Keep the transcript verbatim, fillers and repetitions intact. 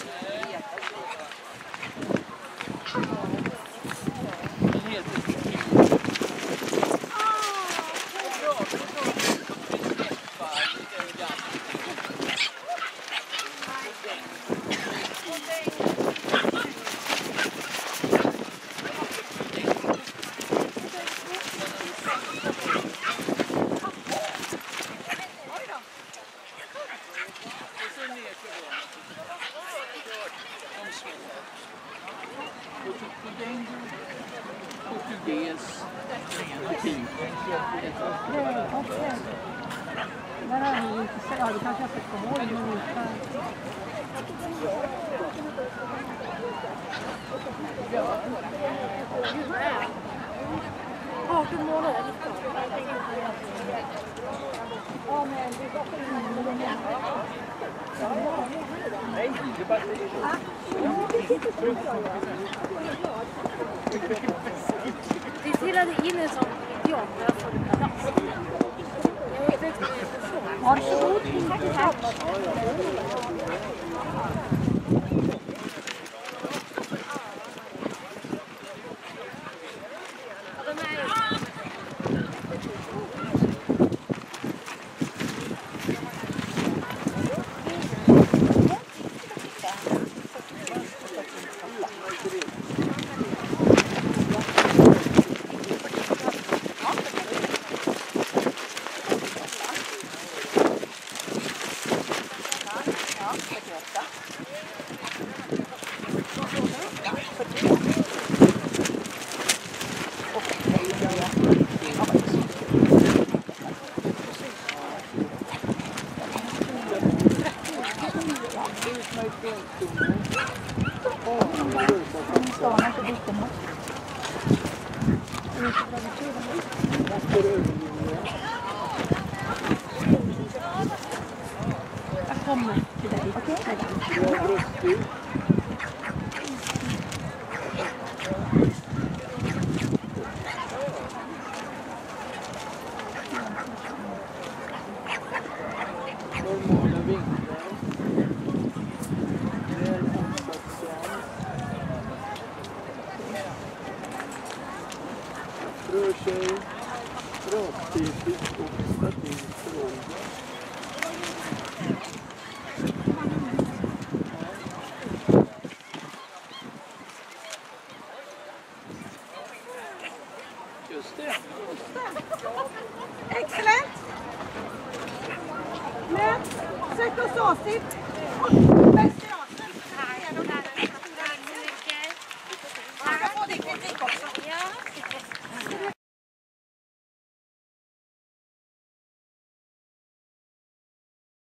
Portugis butik. Nej, okej. Där har vi inte sett. Ja, det kanske jag fick komma ihåg. arton månader. Ja, men det går inte. Nej, det bara Vi trillade in en sån idiot när jag såg en plats. Jag vet inte vad jag förstår. Varsågod. Tack, tack. Jag kommer till dig. Okej? normala vinklar. Väl omsatt sens. Rör sig raktypiskt och stabilt för åldern. Just det. Excellent. Men sätt oss avsikt.